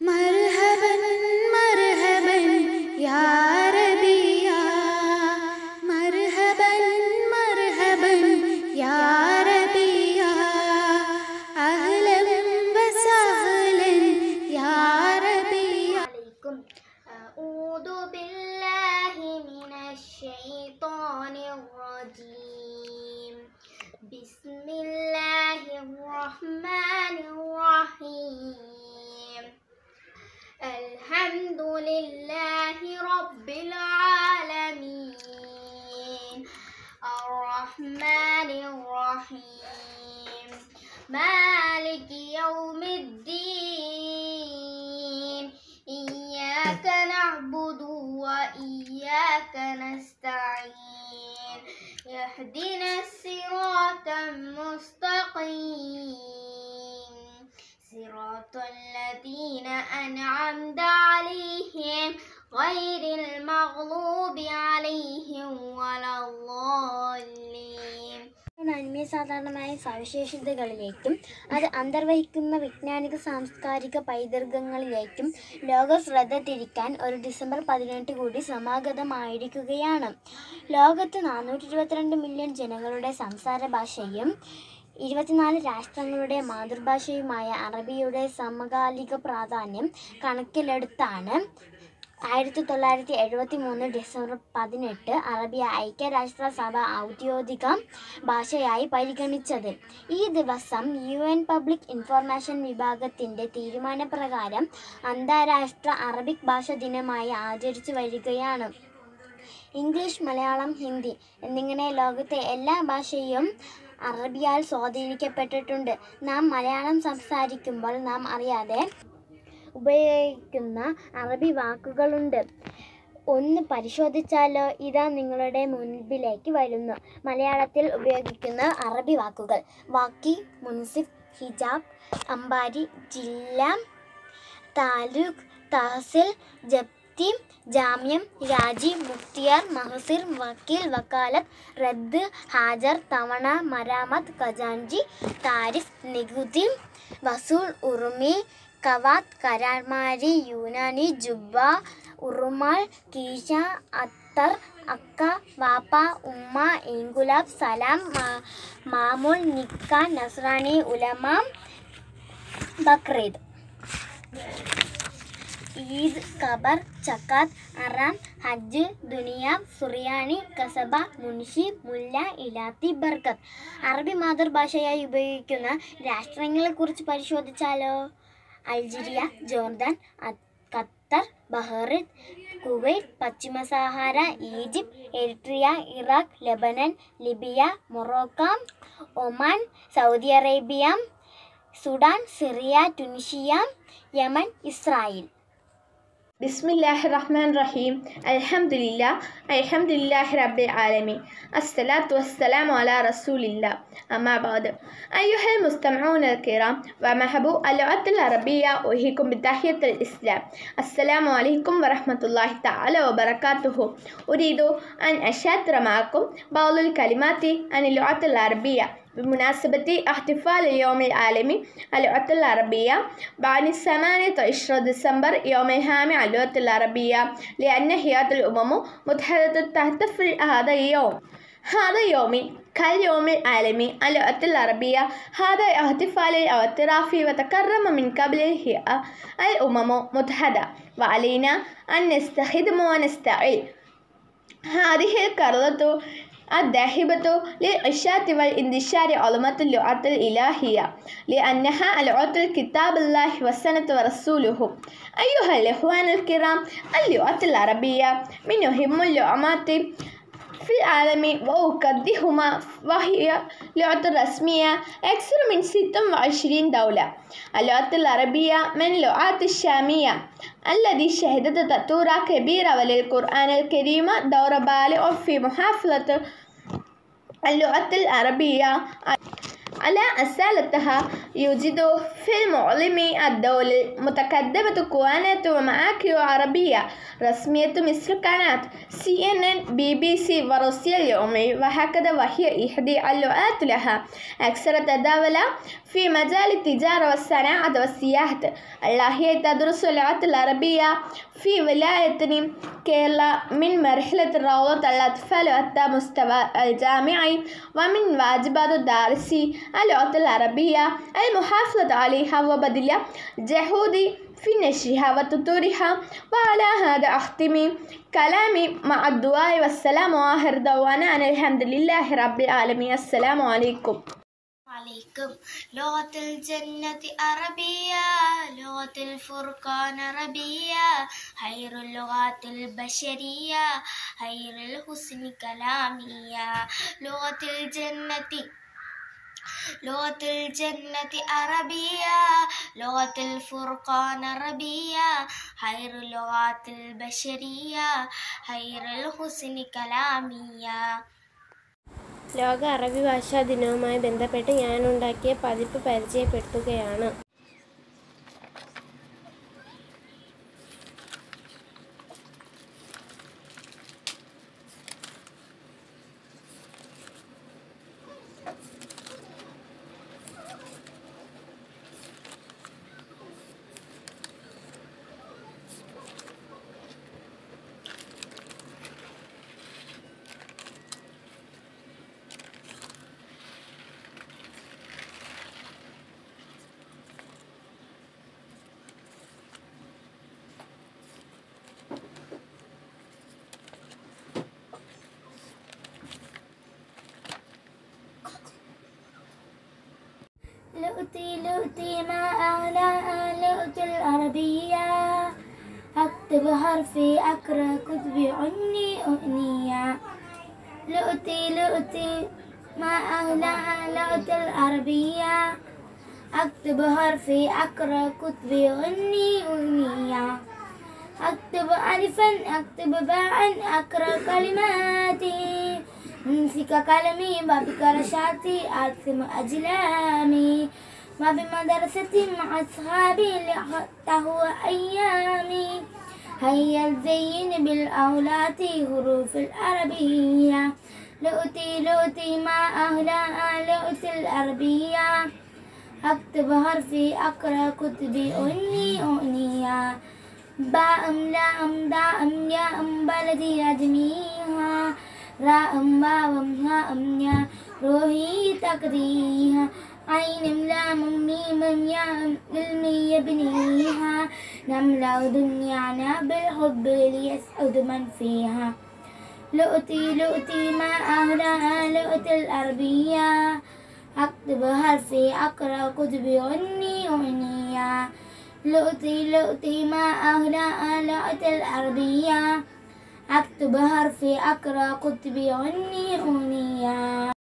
മർഹബൻ മർഹബൻ യാ റബിയാ മർഹബൻ മർഹബൻ യാ റബിയാ അഹ്ലൻ വസഹ്ലൻ യാ റബിയാ അഊദു ബില്ലാഹി മിനശ് ശൈത്വാനിർ റജീം ബിസ്മില്ലാഹിർ റഹ്മാനിർ റഹീം അൽഹംദുലില്ലാഹി റബ്ബിൽ ആലമീൻ അർറഹ്മാനിർ റഹീം മാലികി യൗമിദ്ദീൻ ഇയ്യാക നഅ്ബുദു വഇയ്യാക നസ്തഈൻ ഇഹ്ദിനസ് സിറാത്തൽ മുസ്തഖീം സിറാത്തൽ ലദീന അൻഅംത അലൈഹിം ഗൈറിൽ മഗ്ളൂബി അലൈഹിം വലദ്ദാല്ലീൻ. നന്മയെ സാധാരണമായ സവിശേഷതകളിലേക്കും അത് അന്തർവഹിക്കുന്ന വൈജ്ഞാനിക സാംസ്കാരിക പൈതൃകങ്ങളിലേക്കും ലോക ശ്രദ്ധ തിരിക്കാൻ ഒരു ഡിസംബർ 18 കൂടി സമാഗതമായിരിക്കുകയാണ്. ലോകത്ത് 422 മില്യൺ ജനങ്ങളുടെ സംസാര ഭാഷയും 24 രാഷ്ട്രങ്ങളുടെ മാതൃഭാഷയുമായ അറബിയുടെ സമകാലിക പ്രാധാന്യം കണക്കിലെടുത്താണ് 1973 ഡിസംബർ 18 അറബി ഐക്യരാഷ്ട്രസഭ ഔദ്യോഗിക ഭാഷയായി പരിഗണിച്ചത്. ഈ ദിവസം UN പബ്ലിക് ഇൻഫർമേഷൻ വിഭാഗത്തിൻ്റെ തീരുമാനപ്രകാരം അന്താരാഷ്ട്ര അറബിക് ഭാഷാ ദിനമായി ആചരിച്ചു വരികയാണ്. ഇംഗ്ലീഷ്, മലയാളം, ഹിന്ദി എന്നിങ്ങനെ ലോകത്തെ എല്ലാ ഭാഷയും അറബിയാൽ സ്വാധീനിക്കപ്പെട്ടിട്ടുണ്ട്. നാം മലയാളം സംസാരിക്കുമ്പോൾ നാം അറിയാതെ ഉപയോഗിക്കുന്ന അറബി വാക്കുകളുണ്ട്. ഒന്ന് പരിശോധിച്ചാലോ? ഇതാ നിങ്ങളുടെ മുൻപിലേക്ക് വരുന്നു മലയാളത്തിൽ ഉപയോഗിക്കുന്ന അറബി വാക്കുകൾ: വാക്കി, മുൻസിഫ്, ഹിജാബ്, അമ്പാരി, ജില്ല, താലൂക്ക്, തഹസിൽ, ജപ്തി, ജാമ്യം, രാജി, മുക്തിയാർ, മഹസിർ, വക്കീൽ, വക്കാലത്ത്, റദ്ദ്, ഹാജർ, തവണ, മരാമത്ത്, ഖജാൻജി, താരിഫ്, നികുതി, വസൂൽ, ഉറുമി, കവാത്ത്, കരാർമാരി, യൂനാനി, ജുബ്ബ, ഉറുമാൽ, കീശ, അത്തർ, അക്ക, വാപ്പ, ഉമ്മ, ഇൻകുലാബ്, സലാം, മാമൂൽ, നിക്ക, നസ്രാനി, ഉലമ, ബക്രീദ്, ഈദ്, ഖബർ, ചക്കാത്ത്, അറാം, ഹജ്ജ്, ദുനിയാവ്, സുറിയാനി, കസബ, മുൻഷി, മുല്ല, ഇലാത്തി, ബർക്കത്ത്. അറബി മാതൃഭാഷയായി ഉപയോഗിക്കുന്ന രാഷ്ട്രങ്ങളെക്കുറിച്ച് പരിശോധിച്ചാലോ? Algeria, Jordan, Qatar, Bahrain, Kuwait, പശ്ചിമ Sahara, Egypt, Eritrea, Iraq, Lebanon, Libya, Morocco, Oman, Saudi Arabia, Sudan, Syria, Tunisia, Yemen, Israel. Bismillahirrahmanirrahim. Alhamdulillahi Rabbil Alamin. Assalatu wassalamu ala Rasulillah. Amma ba'd. أيها المستمعون الكرام ومحبو اللغة العربية أحييكم بتحية الإسلام. السلام عليكم ورحمة الله تعالى وبركاته. أريد أن أشاطر معكم بعض الكلمات عن اللغة العربية بمناسبة احتفال اليوم العالمي اللغة العربية بعد 18 ديسمبر يوم الهام اللغة العربية، لأن هيئة الأمم المتحدة تحتفل هذا يومي كاليوم العالمي اللغة العربية. هذا الاحتفال الاعترافي وتكرم من قبل الهيئة الأمم المتحدة، وعلينا أن نستخدم ونستعيد هذه القرارات الذاهبة للإنشاء والانتشار علومات اللغة الإلهية، لأنها لغة كتاب الله والسنة ورسوله. أيها الإخوان الكرام، اللغة العربية من أهم اللغات في العالم وأقدهما، وهي لغة رسمية أكثر من 26 دولة. اللغة العربية من اللغات الشامية التي شهدت تطورا كبيرة وللقرآن الكريم دور بالغ في محافظة اللغة العربية على أصالتها يوجد في المعلم الدول المتقدمة قناة ومعاكر عربية رسمية مثل قناة CNN BBC وروسيا اليومي وهكذا، وهي إحدى اللغات لها أكثر تداولا في مجال التجارة والصناعة والسياحة. هي تدرس اللغة العربية في ولاية كيرلا من مرحلة روضة الأطفال حتى مستوى الجامعي، ومن واجبات الدارس اللغة العربية المحافظة عليها وبذل جهود في نشرها وتطويرها. وعلى هذا أختم كلامي مع الدعاء والسلام وآخر دعوانا أن الحمد لله رب العالمين. السلام عليكم. عليكم. لغة الجنة عربية، لغة الفرقان عربية، خير اللغات البشرية، خير الحسن كلامية. لغة الجنة عربية، لغة الفرقان عربية، خير اللغات البشرية، خير الحسن كلامية. ലോക അറബി ഭാഷാ ദിനവുമായി ബന്ധപ്പെട്ട് ഞാനുണ്ടാക്കിയ പതിപ്പ് പരിചയപ്പെടുത്തുകയാണ്. لؤتي ما أعلى لؤت العربية، أكتب حرفي أقرأ كتبي عني أغنية. لؤتي ما أعلى لؤت العربية، أكتب حرفي أقرأ كتبي عني أغنية. أكتب ألفا أكتب باء أقرأ كلماتي، أمسك قلمي بابك رشاتي أرسم أجلامي. ما بمدرستي مع أصحابي لأخذته أيامي. هيا زين بالأولاد حروف العربية. لؤتي ما أهلا لؤت العربية، أكتب حرفي أقرأ كتبي أني أغنية. باء لام داء ياء بلدي أجميها، راء واو هاء يا روحي تقريها. عين لام ميم ياء علمي يبنيها، نملأ دنيانا بالحب ليسعد من فيها. لؤتي ما أهلا لؤت العربية، أكتب حرفي أقرأ كتبي عني أغنية. لؤتي ما أهلا لؤت العربية، أكتب حرفي أقرأ كتبي عني أغنية.